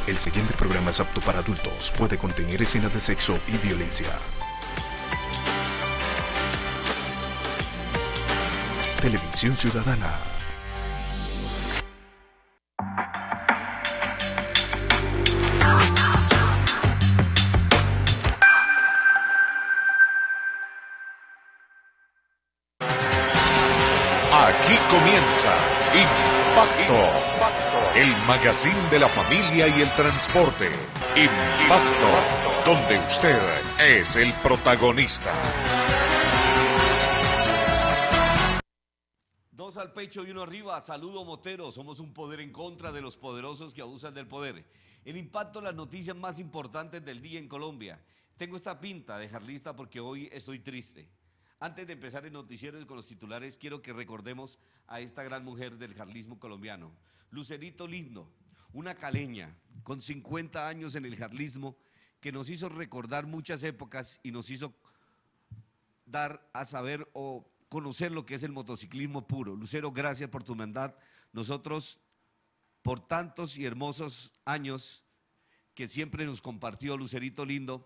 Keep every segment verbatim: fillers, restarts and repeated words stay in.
El siguiente programa es apto para adultos. Puede contener escenas de sexo y violencia. Televisión Ciudadana. Aquí comienza Impacto, el magazine de la familia y el transporte. Impacto, donde usted es el protagonista. Dos al pecho y uno arriba. Saludo Motero. Somos un poder en contra de los poderosos que abusan del poder. En Impacto, las noticias más importantes del día en Colombia. Tengo esta pinta de jarlista porque hoy estoy triste. Antes de empezar el noticiero con los titulares, quiero que recordemos a esta gran mujer del jarlismo colombiano, Lucerito Lindo, una caleña con cincuenta años en el jarlismo que nos hizo recordar muchas épocas y nos hizo dar a saber o conocer lo que es el motociclismo puro. Lucero, gracias por tu mandat. Nosotros, por tantos y hermosos años que siempre nos compartió Lucerito Lindo,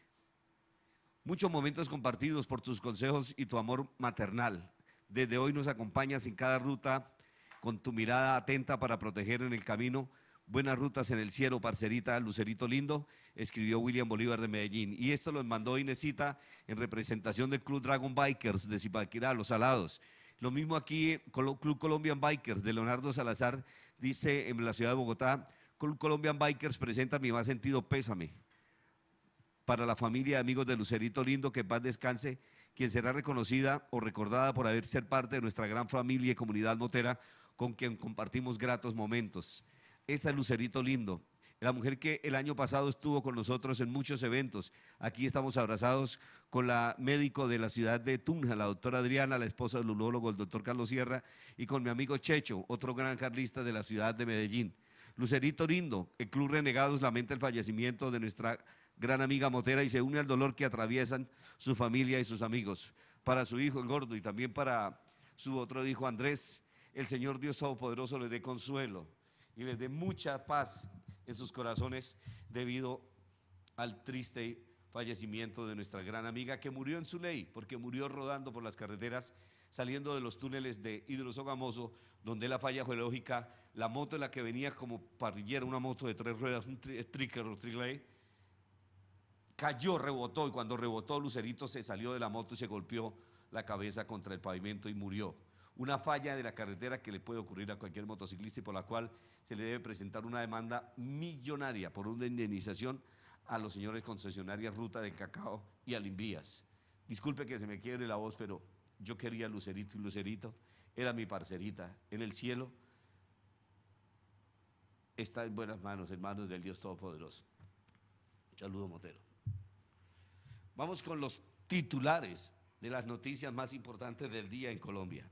muchos momentos compartidos por tus consejos y tu amor maternal. Desde hoy nos acompañas en cada ruta con tu mirada atenta para proteger en el camino. Buenas rutas en el cielo, parcerita Lucerito Lindo, escribió William Bolívar de Medellín. Y esto lo mandó Inesita en representación del Club Dragon Bikers de Zipaquirá, Los Salados. Lo mismo aquí, Club Colombian Bikers de Leonardo Salazar, dice en la ciudad de Bogotá, Club Colombian Bikers presenta mi más sentido pésame para la familia y amigos de Lucerito Lindo, que en paz descanse, quien será reconocida o recordada por haber ser parte de nuestra gran familia y comunidad motera con quien compartimos gratos momentos. Esta es Lucerito Lindo, la mujer que el año pasado estuvo con nosotros en muchos eventos. Aquí estamos abrazados con la médico de la ciudad de Tunja, la doctora Adriana, la esposa del urólogo, el doctor Carlos Sierra, y con mi amigo Checho, otro gran carlista de la ciudad de Medellín. Lucerito Lindo, el Club Renegados lamenta el fallecimiento de nuestra gran amiga motera y se une al dolor que atraviesan su familia y sus amigos. Para su hijo el gordo y también para su otro hijo Andrés, el Señor Dios Todopoderoso les dé consuelo y les dé mucha paz en sus corazones debido al triste fallecimiento de nuestra gran amiga que murió en su ley, porque murió rodando por las carreteras, saliendo de los túneles de Hidrosogamoso, donde la falla geológica, la moto en la que venía como parrillera, una moto de tres ruedas, un tri tricker o trigley, cayó, rebotó, y cuando rebotó Lucerito se salió de la moto y se golpeó la cabeza contra el pavimento y murió. Una falla de la carretera que le puede ocurrir a cualquier motociclista y por la cual se le debe presentar una demanda millonaria por una indemnización a los señores concesionarias Ruta del Cacao y a Limbías. Disculpe que se me quiebre la voz, pero yo quería Lucerito y Lucerito era mi parcerita. En el cielo está en buenas manos, en manos del Dios Todopoderoso. Saludo Motero. Vamos con los titulares de las noticias más importantes del día en Colombia.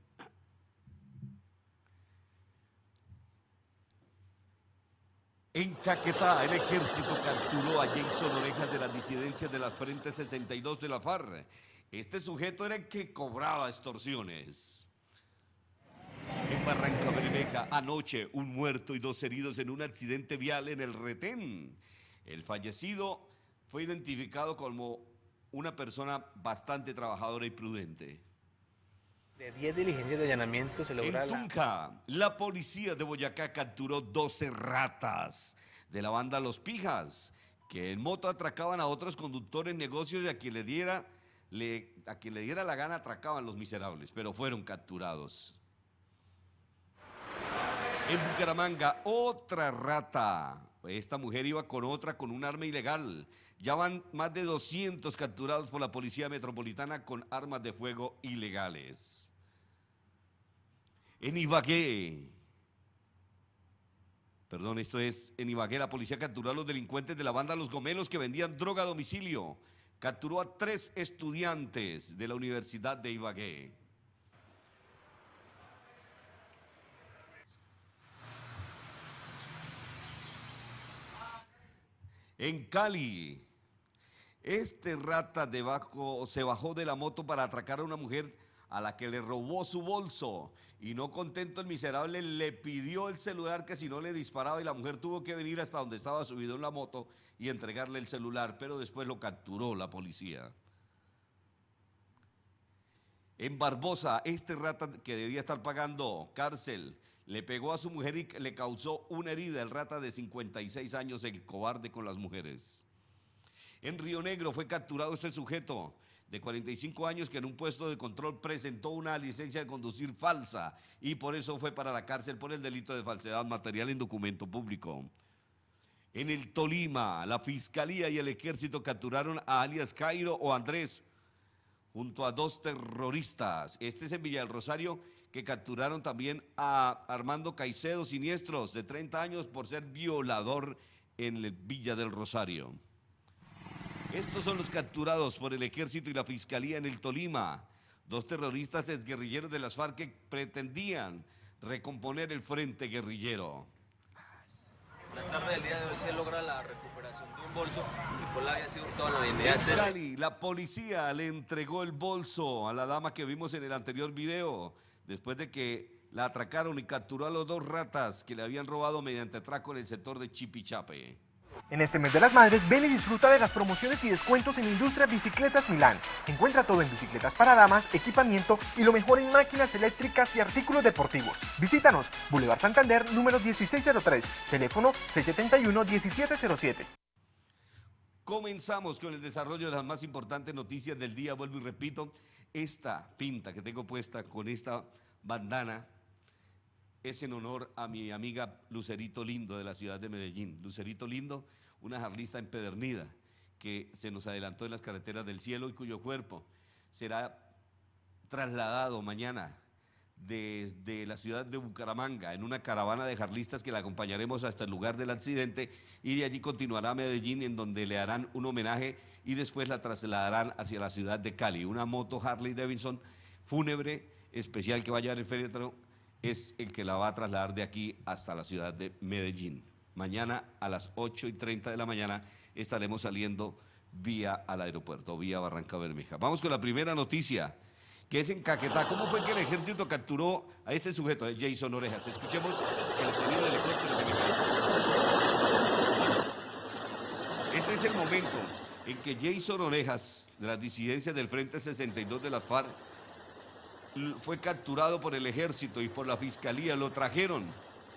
En Caquetá, el ejército capturó a Jason Orejas de las disidencias de las Frentes sesenta y dos de la FARC. Este sujeto era el que cobraba extorsiones. En Barranca Bermeja, anoche, un muerto y dos heridos en un accidente vial en el Retén. El fallecido fue identificado como una persona bastante trabajadora y prudente. De diez diligencias de allanamiento se logra en Tunja, la... la policía de Boyacá capturó doce ratas de la banda Los Pijas, que en moto atracaban a otros conductores, negocios y a quien le diera, le, a quien le diera la gana atracaban los miserables, pero fueron capturados. En Bucaramanga, otra rata. Esta mujer iba con otra con un arma ilegal. Ya van más de doscientos capturados por la Policía Metropolitana con armas de fuego ilegales. En Ibagué, perdón, esto es en Ibagué, la policía capturó a los delincuentes de la banda Los Gomelos que vendían droga a domicilio. Capturó a tres estudiantes de la Universidad de Ibagué. En Cali, este rata debajo, se bajó de la moto para atracar a una mujer a la que le robó su bolso. Y no contento, el miserable le pidió el celular, que si no le disparaba, y la mujer tuvo que venir hasta donde estaba subido en la moto y entregarle el celular, pero después lo capturó la policía. En Barbosa, este rata que debía estar pagando cárcel, le pegó a su mujer y le causó una herida. El rata de cincuenta y seis años, el cobarde con las mujeres. En Río Negro fue capturado este sujeto de cuarenta y cinco años que en un puesto de control presentó una licencia de conducir falsa y por eso fue para la cárcel por el delito de falsedad material en documento público. En el Tolima, la Fiscalía y el Ejército capturaron a alias Cairo o Andrés junto a dos terroristas. Este es en Villa del Rosario, que capturaron también a Armando Caicedo Siniestros, de treinta años, por ser violador en el Villa del Rosario. Estos son los capturados por el Ejército y la Fiscalía en el Tolima. Dos terroristas exguerrilleros de las FARC que pretendían recomponer el frente guerrillero. Las tardes del día de hoy se logra la recuperación de un bolso y por la había sido toda la avenida. En Cali, la policía le entregó el bolso a la dama que vimos en el anterior video, después de que la atracaron y capturó a los dos ratas que le habían robado mediante atraco en el sector de Chipichape. En este mes de las madres, ven y disfruta de las promociones y descuentos en Industria Bicicletas Milán. Encuentra todo en bicicletas para damas, equipamiento y lo mejor en máquinas eléctricas y artículos deportivos. Visítanos, Boulevard Santander, número dieciséis cero tres, teléfono seis siete uno, diecisiete cero siete. Comenzamos con el desarrollo de las más importantes noticias del día. Vuelvo y repito, esta pinta que tengo puesta con esta bandana es en honor a mi amiga Lucerito Lindo de la ciudad de Medellín. Lucerito Lindo, una jarlista empedernida que se nos adelantó en las carreteras del cielo y cuyo cuerpo será trasladado mañana desde la ciudad de Bucaramanga en una caravana de jarlistas que la acompañaremos hasta el lugar del accidente y de allí continuará a Medellín, en donde le harán un homenaje y después la trasladarán hacia la ciudad de Cali. Una moto Harley Davidson fúnebre especial que va a llevar el féretro es el que la va a trasladar de aquí hasta la ciudad de Medellín. Mañana a las ocho y treinta de la mañana estaremos saliendo vía al aeropuerto, vía Barranca Bermeja. Vamos con la primera noticia, que es en Caquetá. ¿Cómo fue que el ejército capturó a este sujeto, Jason Orejas? Escuchemos el sonido del helicóptero que me cae. Este es el momento en que Jason Orejas, de las disidencias del Frente sesenta y dos de las FARC, fue capturado por el ejército y por la fiscalía. Lo trajeron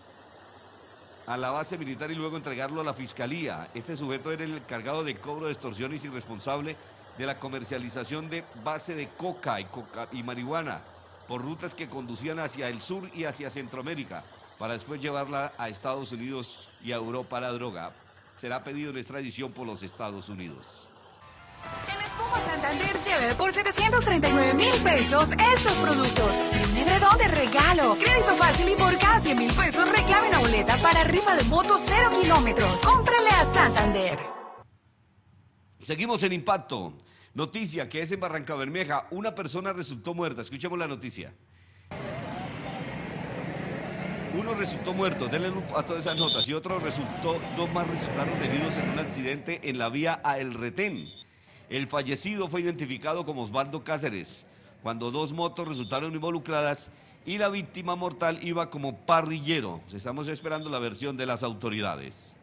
a la base militar y luego entregarlo a la fiscalía. Este sujeto era el encargado de cobro de extorsiones y responsable de la comercialización de base de coca y, coca y marihuana por rutas que conducían hacia el sur y hacia Centroamérica para después llevarla a Estados Unidos y a Europa la droga. Será pedido en extradición por los Estados Unidos. En Espuma Santander lleve por setecientos treinta y nueve mil pesos estos productos. Y un edredón de regalo. Crédito fácil y por cada cien mil pesos reclame una boleta para rifa de moto cero kilómetros. Cómprele a Santander. Seguimos en Impacto. Noticia que es en Barranca Bermeja. Una persona resultó muerta. Escuchemos la noticia. Uno resultó muerto, denle a todas esas notas, y otro resultó, dos más resultaron heridos en un accidente en la vía a El Retén. El fallecido fue identificado como Osvaldo Cáceres, cuando dos motos resultaron involucradas y la víctima mortal iba como parrillero. Estamos esperando la versión de las autoridades.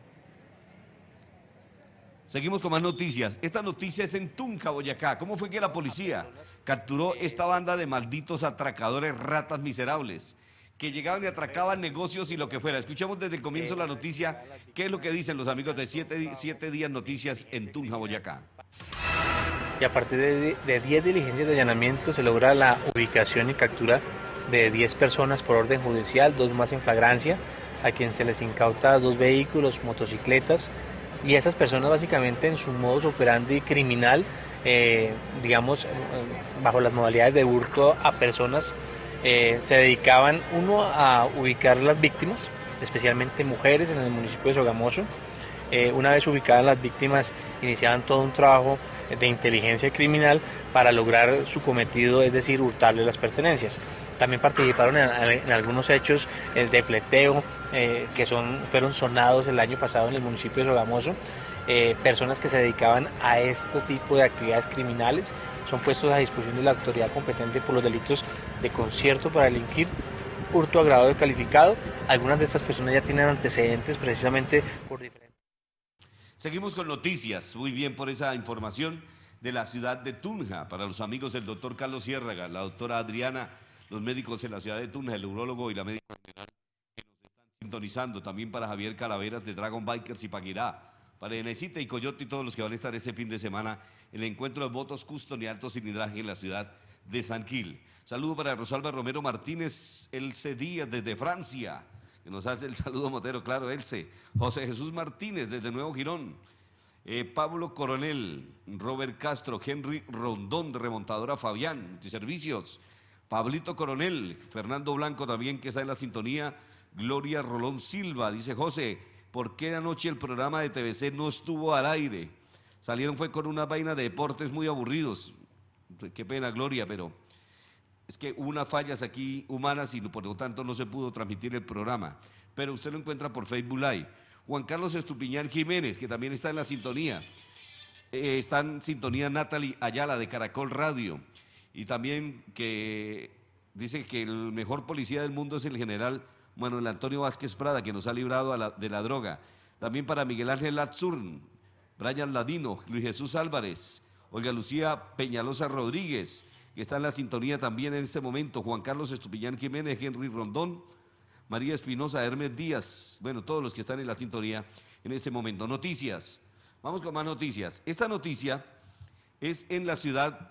Seguimos con más noticias. Esta noticia es en Tunja, Boyacá. ¿Cómo fue que la policía capturó esta banda de malditos atracadores, ratas miserables, que llegaban y atracaban negocios y lo que fuera? Escuchemos desde el comienzo la noticia, qué es lo que dicen los amigos de siete, siete días Noticias en Tunja, Boyacá. Y a partir de diez diligencias de allanamiento se logra la ubicación y captura de diez personas por orden judicial, dos más en flagrancia, a quien se les incauta dos vehículos, motocicletas, y esas personas básicamente en su modus operandi criminal, eh, digamos, bajo las modalidades de hurto a personas, eh, se dedicaban, uno, a ubicar las víctimas, especialmente mujeres en el municipio de Sogamoso. Eh, una vez ubicadas las víctimas, iniciaban todo un trabajo de inteligencia criminal para lograr su cometido, es decir, hurtarle las pertenencias. También participaron en, en algunos hechos eh, de fleteo eh, que son, fueron sonados el año pasado en el municipio de Sogamoso, eh, personas que se dedicaban a este tipo de actividades criminales son puestos a disposición de la autoridad competente por los delitos de concierto para delinquir, hurto agravado y calificado. Algunas de estas personas ya tienen antecedentes precisamente por diferentes... Seguimos con noticias. Muy bien por esa información de la ciudad de Tunja. Para los amigos del doctor Carlos Ciérraga, la doctora Adriana, los médicos en la ciudad de Tunja, el urólogo y la médica general que nos están sintonizando. También para Javier Calaveras de Dragon Bikers y Paguirá. Para Enesita y Coyote y todos los que van a estar este fin de semana en el encuentro de motos custom y alto cilindraje en la ciudad de San Gil. Saludo para Rosalba Romero Martínez, Elce Díaz desde Francia, que nos hace el saludo motero, claro, Elce. José Jesús Martínez desde Nuevo Girón. Eh, Pablo Coronel, Robert Castro, Henry Rondón de Remontadora Fabián, Multiservicios. Pablito Coronel, Fernando Blanco también que está en la sintonía. Gloria Rolón Silva, dice José, ¿por qué anoche el programa de T V C no estuvo al aire? Salieron fue con una vaina de deportes muy aburridos. Qué pena, Gloria, pero es que hubo unas fallas aquí humanas y por lo tanto no se pudo transmitir el programa. Pero usted lo encuentra por Facebook Live. Juan Carlos Estupiñán Jiménez, que también está en la sintonía. Eh, está en sintonía Natalie Ayala de Caracol Radio. Y también que dice que el mejor policía del mundo es el general Manuel Antonio Vázquez Prada, que nos ha librado a la, de la droga. También para Miguel Ángel Latzurn, Brian Ladino, Luis Jesús Álvarez, Olga Lucía Peñalosa Rodríguez, que está en la sintonía también en este momento, Juan Carlos Estupiñán Jiménez, Henry Rondón, María Espinosa, Hermes Díaz, bueno, todos los que están en la sintonía en este momento. Noticias, vamos con más noticias. Esta noticia es en la ciudad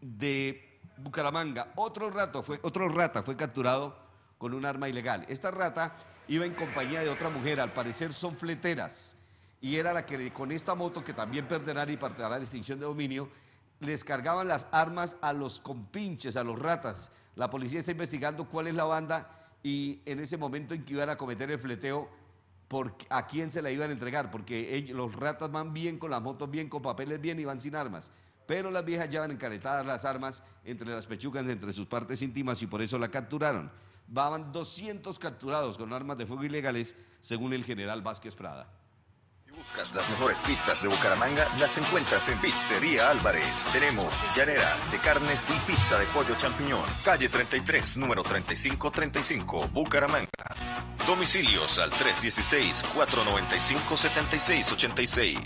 de Bucaramanga. Otro, rato fue, otro rata fue capturado con un arma ilegal. Esta rata iba en compañía de otra mujer, al parecer son fleteras, y era la que con esta moto, que también perderá y partirá la extinción de dominio, les cargaban las armas a los compinches, a los ratas. La policía está investigando cuál es la banda y en ese momento en que iban a cometer el fleteo, por, a quién se la iban a entregar, porque ellos, los ratas van bien, con las motos bien, con papeles bien y van sin armas. Pero las viejas llevan encaretadas las armas entre las pechugas, entre sus partes íntimas, y por eso la capturaron. Van doscientos capturados con armas de fuego ilegales, según el general Vázquez Prada. Si buscas las mejores pizzas de Bucaramanga, las encuentras en Pizzería Álvarez. Tenemos llanera de carnes y pizza de pollo champiñón. Calle treinta y tres, número treinta y cinco treinta y cinco, Bucaramanga. Domicilios al tres uno seis, cuatro nueve cinco, siete seis ocho seis.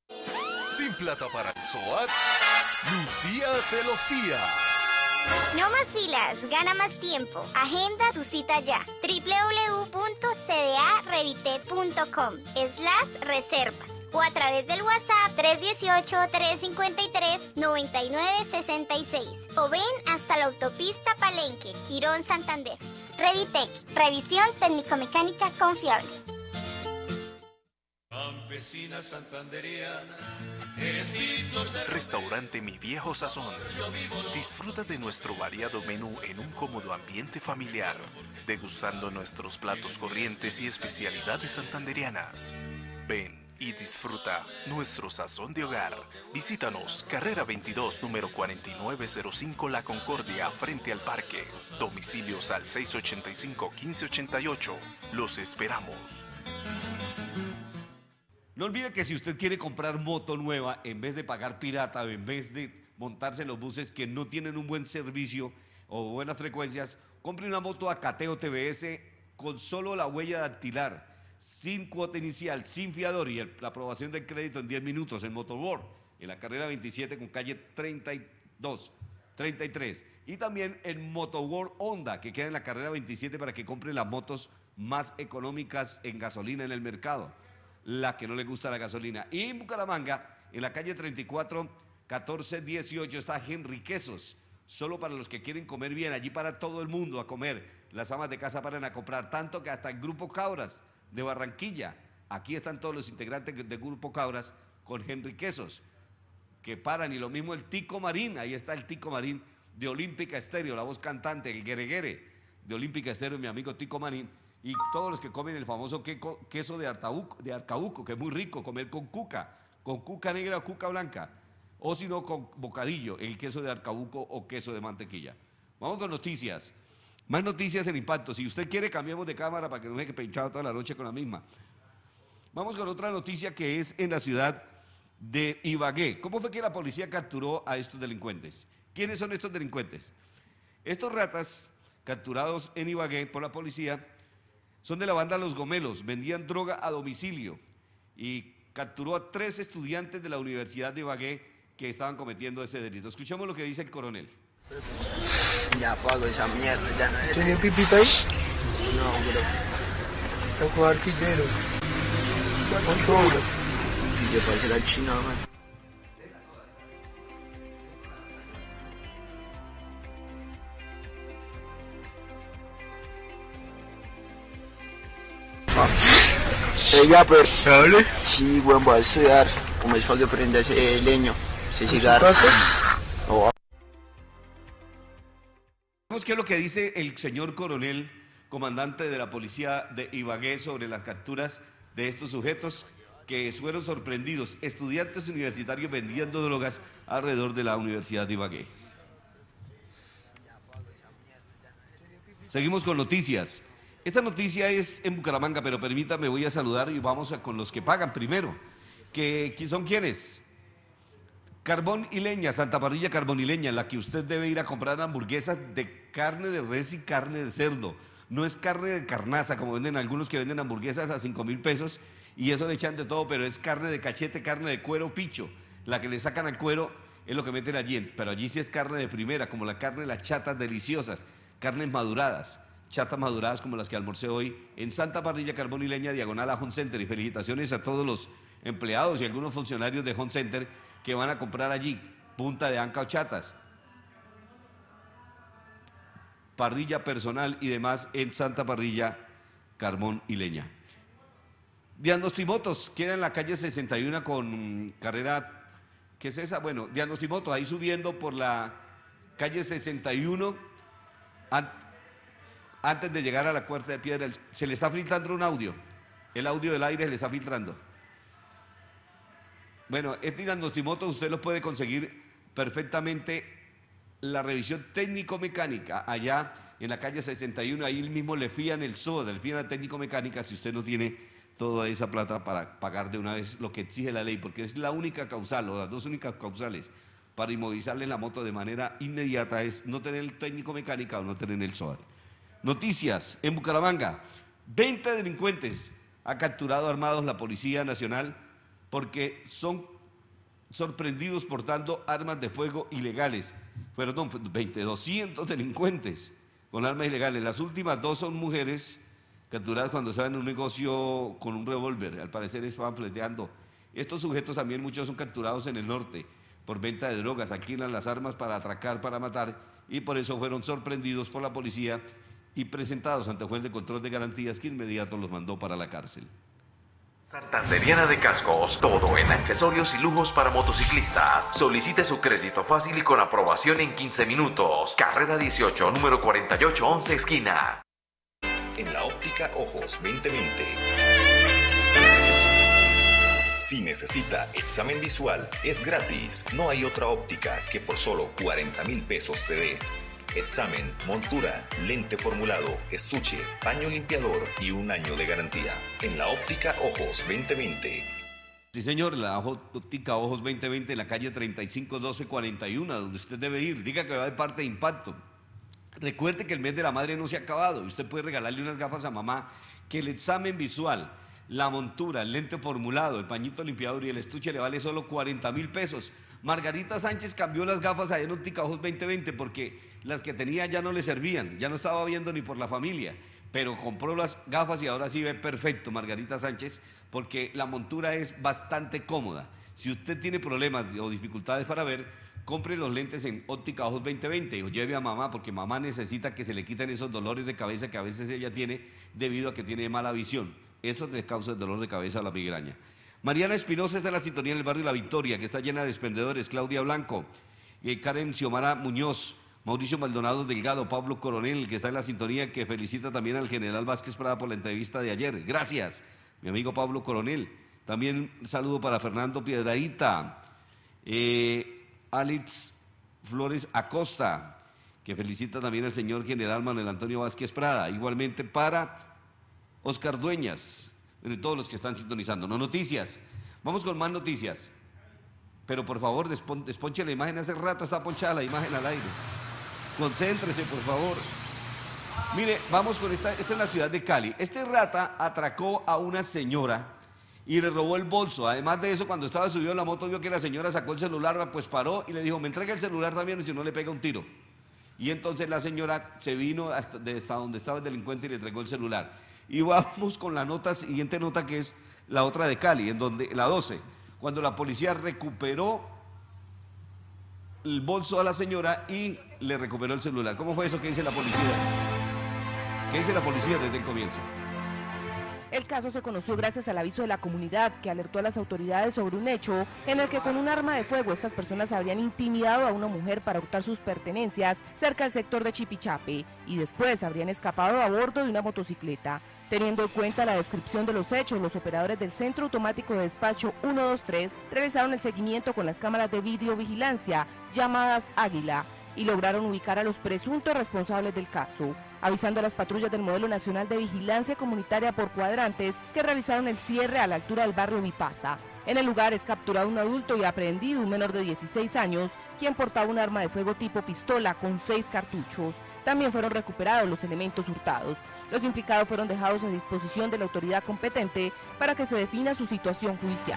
Sin plata para el SOAT, Lucía te lo fía. No más filas, gana más tiempo. Agenda tu cita ya. doble u doble u doble u punto c d a revite punto com slash reservas o a través del WhatsApp tres uno ocho, tres cinco tres, nueve nueve seis seis o ven hasta la autopista Palenque, Girón, Santander. Revitec, revisión técnico-mecánica confiable. Campesina santanderiana, eres mi flor de... Restaurante Mi Viejo Sazón. Disfruta de nuestro variado menú en un cómodo ambiente familiar, degustando nuestros platos corrientes y especialidades santanderianas. Ven y disfruta nuestro sazón de hogar. Visítanos, carrera veintidós, número cuarenta y nueve cero cinco, La Concordia, frente al parque. Domicilios al seis ocho cinco, uno cinco ocho ocho. Los esperamos. No olvide que si usted quiere comprar moto nueva, en vez de pagar pirata o en vez de montarse en los buses que no tienen un buen servicio o buenas frecuencias, compre una moto a Cateo T V S con solo la huella dactilar, sin cuota inicial, sin fiador y el, la aprobación del crédito en diez minutos en Motorworld, en la carrera veintisiete con calle treinta y dos, treinta y tres. Y también en Motorworld Honda, que queda en la carrera veintisiete para que compre las motos más económicas en gasolina en el mercado, la que no le gusta la gasolina. Y en Bucaramanga, en la calle treinta y cuatro, catorce dieciocho, está Henry Quesos, solo para los que quieren comer bien, allí para todo el mundo a comer. Las amas de casa paran a comprar, tanto que hasta el Grupo Cabras de Barranquilla, aquí están todos los integrantes del Grupo Cabras con Henry Quesos, que paran, y lo mismo el Tico Marín, ahí está el Tico Marín de Olímpica Estéreo, la voz cantante, el guereguere de Olímpica Estéreo, mi amigo Tico Marín. Y todos los que comen el famoso queso de, Artabuco, de Arcabuco, que es muy rico, comer con cuca, con cuca negra o cuca blanca, o si no con bocadillo, el queso de Arcabuco o queso de mantequilla. Vamos con noticias. Más noticias en Impacto. Si usted quiere, cambiamos de cámara para que no me quede pinchado toda la noche con la misma. Vamos con otra noticia que es en la ciudad de Ibagué. ¿Cómo fue que la policía capturó a estos delincuentes? ¿Quiénes son estos delincuentes? Estos ratas capturados en Ibagué por la policía son de la banda Los Gomelos, vendían droga a domicilio y capturó a tres estudiantes de la Universidad de Ibagué que estaban cometiendo ese delito. Escuchemos lo que dice el coronel. Ya pago esa mierda, ya no es. ¿Tiene pipito ahí? No, bro. Tocó artillero. Ocho horas. Y se parece la china, man. Ella, pero... ¿Hable? Sí, bueno, voy a estudiar. Como es para que prenda ese leño, ese cigarro. Oh. Vamos, ¿qué es lo que dice el señor coronel, comandante de la policía de Ibagué, sobre las capturas de estos sujetos que fueron sorprendidos? Estudiantes universitarios vendiendo drogas alrededor de la Universidad de Ibagué. Seguimos con noticias. Esta noticia es en Bucaramanga, pero permítame, voy a saludar y vamos a, con los que pagan primero. ¿Que, que son quiénes? Carbón y Leña, Santa Parrilla Carbón y Leña, en la que usted debe ir a comprar hamburguesas de carne de res y carne de cerdo. No es carne de carnaza, como venden algunos que venden hamburguesas a cinco mil pesos y eso le echan de todo, pero es carne de cachete, carne de cuero picho. La que le sacan al cuero es lo que meten allí, pero allí sí es carne de primera, como la carne de las chatas deliciosas, carnes maduradas. Chatas maduradas como las que almorcé hoy en Santa Parrilla Carbón y Leña, diagonal a Home Center. Y felicitaciones a todos los empleados y algunos funcionarios de Home Center que van a comprar allí punta de anca o chatas, parrilla personal y demás en Santa Parrilla Carbón y Leña. Diagnostimotos queda en la calle sesenta y uno con carrera, ¿qué es esa? Bueno, Diagnostimotos, ahí subiendo por la calle sesenta y uno, antes de llegar a la Cuarta de Piedra. Se le está filtrando un audio, el audio del aire se le está filtrando. Bueno, este Diagnostimotos usted lo puede conseguir perfectamente, la revisión técnico-mecánica, allá en la calle sesenta y uno, ahí mismo le fían el S O D, le fían la técnico-mecánica, si usted no tiene toda esa plata para pagar de una vez lo que exige la ley, porque es la única causal, o las dos únicas causales para inmovilizarle la moto de manera inmediata, es no tener el técnico-mecánica o no tener el S O D. Noticias en Bucaramanga, veinte delincuentes ha capturado armados la Policía Nacional porque son sorprendidos portando armas de fuego ilegales. Perdón, veinte, doscientos delincuentes con armas ilegales. Las últimas dos son mujeres capturadas cuando estaban en un negocio con un revólver. Al parecer estaban fleteando. Estos sujetos también, muchos son capturados en el norte por venta de drogas, alquilan las armas para atracar, para matar, y por eso fueron sorprendidos por la policía y presentados ante el juez de control de garantías, que inmediato los mandó para la cárcel. Santanderiana de Cascos, todo en accesorios y lujos para motociclistas. Solicite su crédito fácil y con aprobación en quince minutos. Carrera dieciocho, número cuarenta y ocho once, esquina. En la óptica Ojos veinte veinte. Si necesita examen visual, es gratis. No hay otra óptica que por solo cuarenta mil pesos te dé examen, montura, lente formulado, estuche, paño limpiador y un año de garantía. En la óptica Ojos veinte veinte. Sí, señor, la óptica Ojos veinte veinte en la calle treinta y cinco doce cuarenta y uno, donde usted debe ir. Diga que va de parte de Impacto. Recuerde que el mes de la madre no se ha acabado y usted puede regalarle unas gafas a mamá, que el examen visual, la montura, el lente formulado, el pañito limpiador y el estuche le vale solo cuarenta mil pesos. Margarita Sánchez cambió las gafas allá en óptica Ojos veinte veinte porque las que tenía ya no le servían, ya no estaba viendo ni por la familia, pero compró las gafas y ahora sí ve perfecto Margarita Sánchez, porque la montura es bastante cómoda. Si usted tiene problemas o dificultades para ver, compre los lentes en óptica Ojos veinte veinte o lleve a mamá, porque mamá necesita que se le quiten esos dolores de cabeza que a veces ella tiene debido a que tiene mala visión. Eso le causa el dolor de cabeza a la migraña. Mariana Espinosa está en la sintonía en el barrio La Victoria, que está llena de expendedores. Claudia Blanco, eh, Karen Xiomara Muñoz, Mauricio Maldonado Delgado, Pablo Coronel, que está en la sintonía, que felicita también al general Vázquez Prada por la entrevista de ayer. Gracias, mi amigo Pablo Coronel. También un saludo para Fernando Piedradita, eh, Alex Flores Acosta, que felicita también al señor general Manuel Antonio Vázquez Prada. Igualmente para Oscar Dueñas, bueno, y todos los que están sintonizando. No noticias. Vamos con más noticias. Pero por favor, despon, desponche la imagen, hace rato está ponchada la imagen al aire. Concéntrese, por favor. Mire, vamos con esta, esta es la ciudad de Cali. Este rata atracó a una señora y le robó el bolso. Además de eso, cuando estaba subido en la moto, vio que la señora sacó el celular, pues paró y le dijo, me entrega el celular también, o si no le pega un tiro. Y entonces la señora se vino hasta, de hasta donde estaba el delincuente y le entregó el celular. Y vamos con la nota, siguiente nota, que es la otra de Cali, en donde, la doce, cuando la policía recuperó el bolso a la señora y le recuperó el celular. ¿Cómo fue eso que dice la policía? ¿Qué dice la policía desde el comienzo? El caso se conoció gracias al aviso de la comunidad, que alertó a las autoridades sobre un hecho en el que con un arma de fuego estas personas habrían intimidado a una mujer para hurtar sus pertenencias cerca del sector de Chipichape y después habrían escapado a bordo de una motocicleta. Teniendo en cuenta la descripción de los hechos, los operadores del Centro Automático de Despacho ciento veintitrés realizaron el seguimiento con las cámaras de videovigilancia llamadas Águila y lograron ubicar a los presuntos responsables del caso, avisando a las patrullas del Modelo Nacional de Vigilancia Comunitaria por cuadrantes que realizaron el cierre a la altura del barrio Vipasa. En el lugar es capturado un adulto y aprehendido un menor de dieciséis años, quien portaba un arma de fuego tipo pistola con seis cartuchos. También fueron recuperados los elementos hurtados. Los implicados fueron dejados a disposición de la autoridad competente para que se defina su situación judicial.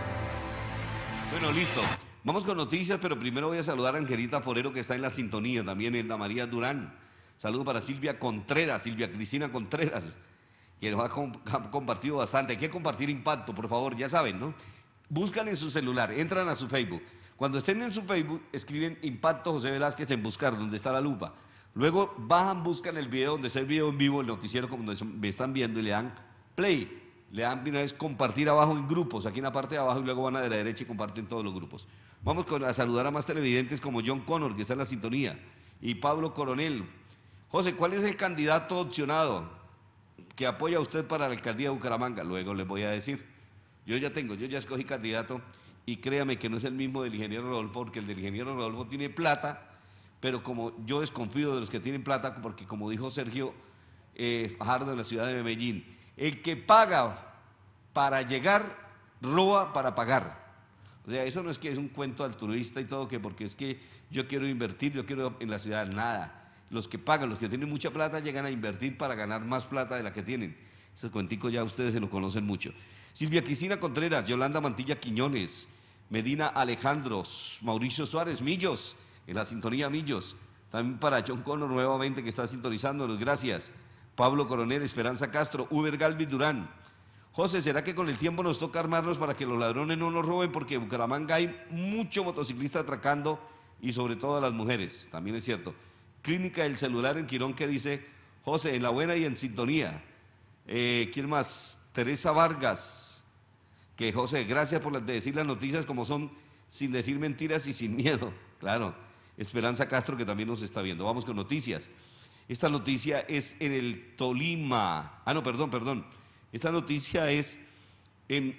Bueno, listo. Vamos con noticias, pero primero voy a saludar a Angelita Forero, que está en la sintonía, también Elda María Durán. Saludo para Silvia Contreras, Silvia Cristina Contreras, que nos ha, comp ha compartido bastante. Hay que compartir impacto, por favor, ya saben, ¿no? Buscan en su celular, entran a su Facebook. Cuando estén en su Facebook, escriben Impacto José Velázquez en buscar, donde está la lupa. Luego bajan, buscan el video, donde está el video en vivo, el noticiero, como me están viendo, y le dan play. Le dan de una vez compartir abajo en grupos, aquí en la parte de abajo, y luego van a la derecha y comparten todos los grupos. Vamos con, a saludar a más televidentes como John Connor, que está en la sintonía, y Pablo Coronel. José, ¿cuál es el candidato opcionado que apoya a usted para la alcaldía de Bucaramanga? Luego les voy a decir. Yo ya tengo, yo ya escogí candidato, y créame que no es el mismo del ingeniero Rodolfo, porque el del ingeniero Rodolfo tiene plata, pero como yo desconfío de los que tienen plata, porque como dijo Sergio eh, Fajardo en la ciudad de Medellín, el que paga para llegar, roba para pagar. O sea, eso no es que es un cuento altruista y todo, que porque es que yo quiero invertir, yo quiero en la ciudad, nada. Los que pagan, los que tienen mucha plata, llegan a invertir para ganar más plata de la que tienen. Ese cuentico ya ustedes se lo conocen mucho. Silvia Cristina Contreras, Yolanda Mantilla Quiñones, Medina Alejandro, Mauricio Suárez, Millos, en la sintonía Millos. También para John Connor nuevamente, que está sintonizándonos, gracias. Pablo Coronel, Esperanza Castro, Uber Galvis Durán. José, ¿será que con el tiempo nos toca armarnos para que los ladrones no nos roben? Porque en Bucaramanga hay mucho motociclista atracando y sobre todo a las mujeres, también es cierto. Clínica del Celular en Quirón, que dice, José, en la buena y en sintonía. Eh, ¿Quién más? Teresa Vargas, que José, gracias por decir las noticias como son, sin decir mentiras y sin miedo. Claro, Esperanza Castro, que también nos está viendo. Vamos con noticias. Esta noticia es en el Tolima. Ah, no, perdón, perdón. Esta noticia es en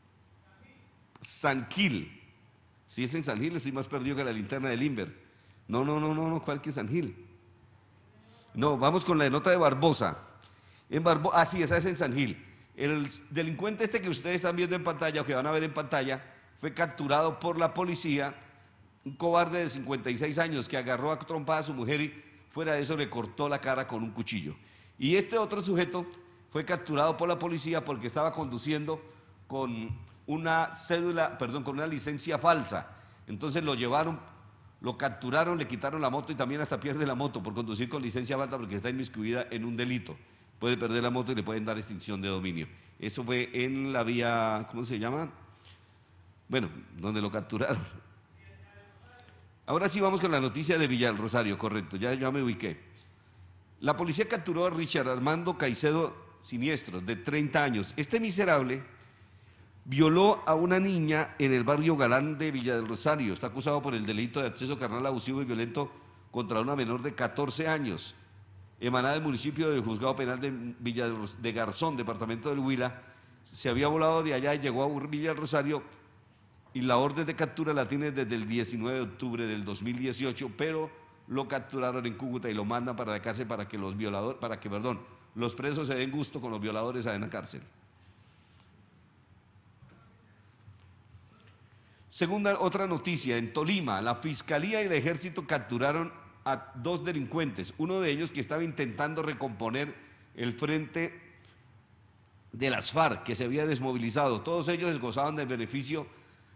San Gil. Si es en San Gil, estoy más perdido que la linterna del Inver. No, no, no, no, no, ¿cuál que San Gil? No, vamos con la nota de Barbosa. En Barbo ah, sí, esa es en San Gil. El delincuente este que ustedes están viendo en pantalla, o que van a ver en pantalla, fue capturado por la policía, un cobarde de cincuenta y seis años que agarró a trompada a su mujer y fuera de eso le cortó la cara con un cuchillo. Y este otro sujeto fue capturado por la policía porque estaba conduciendo con una cédula, perdón, con una licencia falsa. Entonces lo llevaron, lo capturaron, le quitaron la moto y también hasta pierde la moto por conducir con licencia falsa porque está inmiscuida en un delito. Puede perder la moto y le pueden dar extinción de dominio. Eso fue en la vía, ¿cómo se llama? Bueno, donde lo capturaron. Ahora sí vamos con la noticia de Villa del Rosario, correcto, ya, ya me ubiqué. La policía capturó a Richard Armando Caicedo Siniestros, de treinta años. Este miserable violó a una niña en el barrio Galán de Villa del Rosario. Está acusado por el delito de acceso carnal abusivo y violento contra una menor de catorce años. Emanada del municipio del Juzgado Penal de Villa de Garzón, departamento del Huila, se había volado de allá y llegó a Villa del Rosario, y la orden de captura la tiene desde el diecinueve de octubre del dos mil dieciocho, pero lo capturaron en Cúcuta y lo mandan para la cárcel para que los violadores, para que, perdón, los presos se den gusto con los violadores en la cárcel. Segunda, otra noticia, en Tolima, la Fiscalía y el Ejército capturaron a dos delincuentes, uno de ellos que estaba intentando recomponer el frente de las FARC, que se había desmovilizado. Todos ellos gozaban del beneficio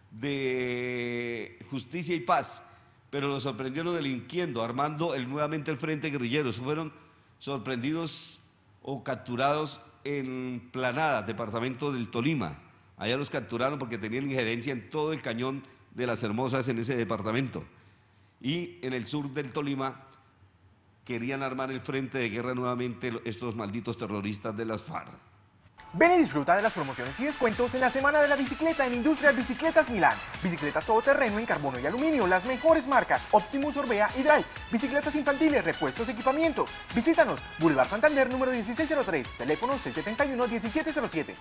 de justicia y paz, pero los sorprendieron delinquiendo, armando el, nuevamente el frente guerrillero. Fueron sorprendidos o capturados en Planada, departamento del Tolima. Allá los capturaron porque tenían injerencia en todo el cañón de Las Hermosas en ese departamento. Y en el sur del Tolima querían armar el frente de guerra nuevamente estos malditos terroristas de las FARC. Ven y disfruta de las promociones y descuentos en la Semana de la Bicicleta en Industrias Bicicletas Milán. Bicicletas todoterreno en carbono y aluminio, las mejores marcas, Optimus, Orbea y Drive. Bicicletas infantiles, repuestos, equipamiento. Visítanos, Boulevard Santander, número dieciséis cero tres, teléfono seis siete uno, diecisiete cero siete.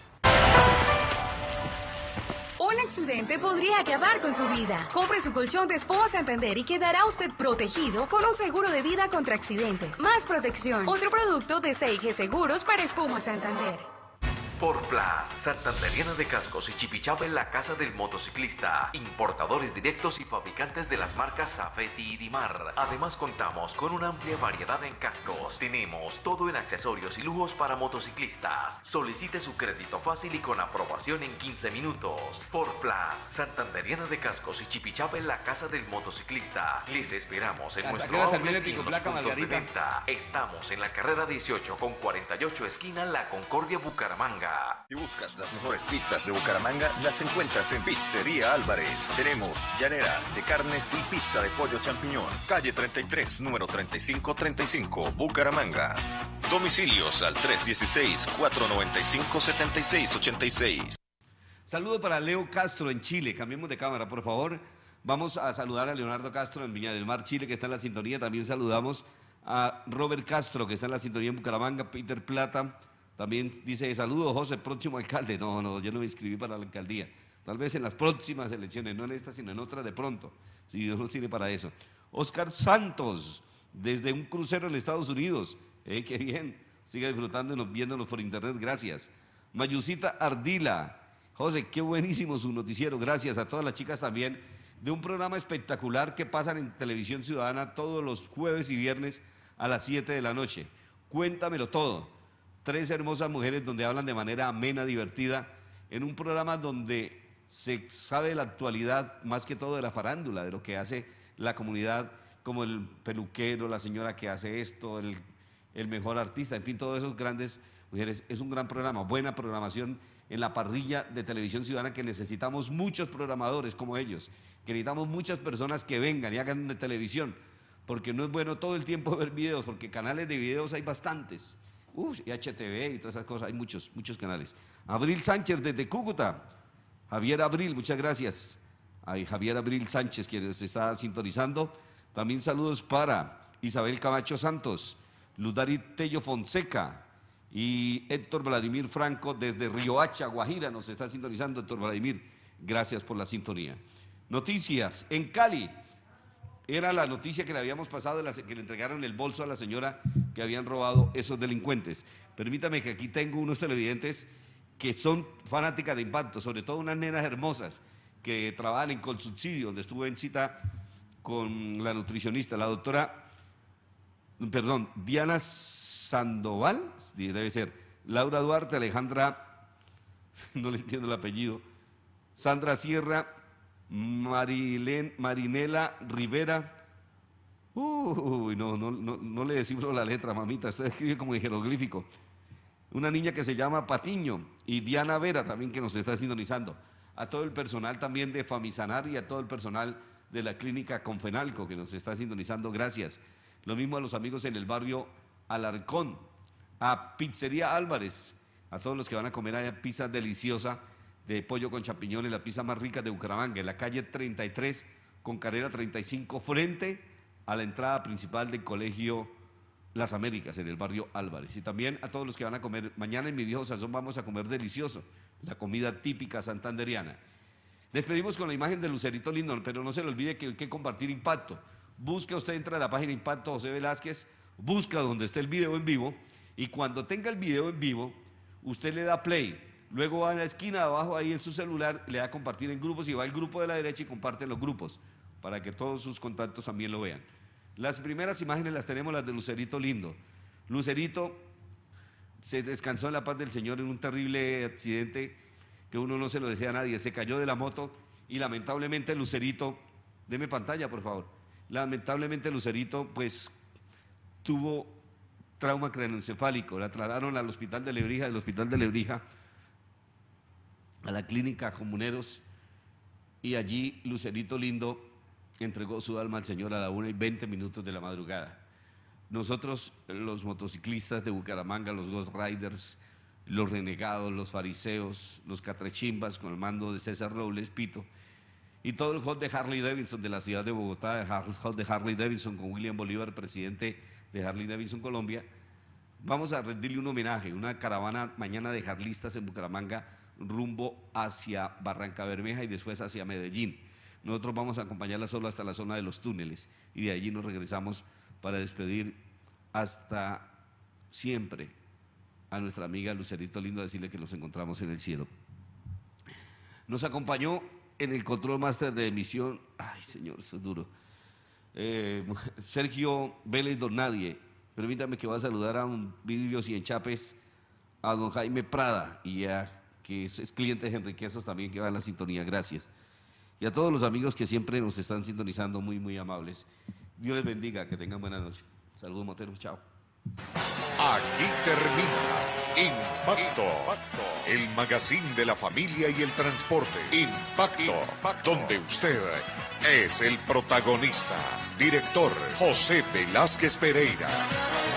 Un accidente podría acabar con su vida. Compre su colchón de Espuma Santander y quedará usted protegido con un seguro de vida contra accidentes. Más protección. Otro producto de C I G Seguros para Espuma Santander. Ford Plus, Santanderiana de Cascos y Chipichapa en la casa del motociclista. Importadores directos y fabricantes de las marcas Safety y Dimar. Además contamos con una amplia variedad en cascos. Tenemos todo en accesorios y lujos para motociclistas. Solicite su crédito fácil y con aprobación en quince minutos. Ford Plus, Santanderiana de Cascos y Chipichapa en la casa del motociclista. Les esperamos en nuestro outlet y en los puntos de venta. Estamos en la carrera dieciocho con cuarenta y ocho esquina La Concordia, Bucaramanga. Si buscas las mejores pizzas de Bucaramanga, las encuentras en Pizzería Álvarez. Tenemos llanera de carnes y pizza de pollo champiñón. Calle treinta y tres, número treinta y cinco treinta y cinco, Bucaramanga. Domicilios al tres uno seis, cuatro nueve cinco, siete seis ocho seis. Saludo para Leo Castro en Chile. Cambiemos de cámara, por favor. Vamos a saludar a Leonardo Castro en Viña del Mar, Chile, que está en la sintonía. También saludamos a Robert Castro, que está en la sintonía en Bucaramanga. Peter Plata también dice, saludos José, próximo alcalde. No, no, yo no me inscribí para la alcaldía. Tal vez en las próximas elecciones, no en esta, sino en otra de pronto, si Dios nos tiene para eso. Oscar Santos, desde un crucero en Estados Unidos. Eh, qué bien, siga disfrutándonos, viéndonos por internet, gracias. Mayusita Ardila, José, qué buenísimo su noticiero, gracias a todas las chicas también, de un programa espectacular que pasan en Televisión Ciudadana todos los jueves y viernes a las siete de la noche. Cuéntamelo todo. Tres hermosas mujeres donde hablan de manera amena, divertida, en un programa donde se sabe de la actualidad, más que todo de la farándula, de lo que hace la comunidad, como el peluquero, la señora que hace esto, el, el mejor artista, en fin, todas esas grandes mujeres. Es un gran programa, buena programación en la parrilla de Televisión Ciudadana, que necesitamos muchos programadores como ellos, que necesitamos muchas personas que vengan y hagan de televisión, porque no es bueno todo el tiempo ver videos, porque canales de videos hay bastantes. Uf, y H T V y todas esas cosas, hay muchos, muchos canales. Abril Sánchez desde Cúcuta. Javier Abril, muchas gracias. Ay, Javier Abril Sánchez, quien se está sintonizando. También saludos para Isabel Camacho Santos, Ludari Tello Fonseca y Héctor Vladimir Franco desde Riohacha, Guajira, nos está sintonizando Héctor Vladimir. Gracias por la sintonía. Noticias en Cali. Era la noticia que le habíamos pasado, de la, que le entregaron el bolso a la señora que habían robado esos delincuentes. Permítame que aquí tengo unos televidentes que son fanáticas de Impacto, sobre todo unas nenas hermosas que trabajan en Colsubsidio, donde estuve en cita con la nutricionista, la doctora, perdón, Diana Sandoval, debe ser, Laura Duarte, Alejandra, no le entiendo el apellido, Sandra Sierra, Marilén, Marinela Rivera. Uy, no, no, no, no le descifro la letra, mamita, usted escribe como en jeroglífico. Una niña que se llama Patiño y Diana Vera también, que nos está sintonizando. A todo el personal también de Famisanar y a todo el personal de la clínica Confenalco que nos está sintonizando, gracias. Lo mismo a los amigos en el barrio Alarcón, a Pizzería Álvarez, a todos los que van a comer allá pizza deliciosa de pollo con champiñones, la pizza más rica de Bucaramanga, en la calle treinta y tres con carrera treinta y cinco, frente a la entrada principal del colegio Las Américas, en el barrio Álvarez. Y también a todos los que van a comer, mañana en Mi Viejo Sazón vamos a comer delicioso, la comida típica santanderiana. Despedimos con la imagen de Lucerito Lindo, pero no se le olvide que hay que compartir Impacto. Busca usted, entra a la página Impacto José Velázquez, busca donde esté el video en vivo, y cuando tenga el video en vivo, usted le da play Luego va a la esquina de abajo, ahí en su celular, le da a compartir en grupos y va al grupo de la derecha y comparte en los grupos, para que todos sus contactos también lo vean. Las primeras imágenes las tenemos, las de Lucerito Lindo. Lucerito se descansó en la paz del Señor en un terrible accidente que uno no se lo desea a nadie. Se cayó de la moto y lamentablemente Lucerito, deme pantalla por favor, lamentablemente Lucerito pues tuvo trauma craneoencefálico. La trasladaron al hospital de Lebrija, del hospital de Lebrija a la clínica Comuneros, y allí Lucerito Lindo entregó su alma al Señor a la una y veinte minutos de la madrugada. Nosotros, los motociclistas de Bucaramanga, los Ghost Riders, los renegados, los fariseos, los catrechimbas con el mando de César Robles, Pito, y todo el hot de Harley Davidson de la ciudad de Bogotá, el hot de Harley Davidson con William Bolívar, presidente de Harley Davidson Colombia, vamos a rendirle un homenaje, una caravana mañana de harlistas en Bucaramanga, rumbo hacia Barranca Bermeja y después hacia Medellín. Nosotros vamos a acompañarla solo hasta la zona de los túneles y de allí nos regresamos para despedir hasta siempre a nuestra amiga Lucerito Lindo, a decirle que nos encontramos en el cielo. Nos acompañó en el control máster de emisión, ay señor, eso es duro, eh, Sergio Vélez Don Nadie. Permítame que va a saludar a un Vidrios y Enchapes, a don Jaime Prada, y a que es, es cliente de Enriquezos también, que va en la sintonía, gracias. Y a todos los amigos que siempre nos están sintonizando, muy, muy amables. Dios les bendiga, que tengan buena noche. Saludos, moteros, chao. Aquí termina Impacto, el magazine de la familia y el transporte. Impacto, donde usted es el protagonista. Director José Velázquez Pereira.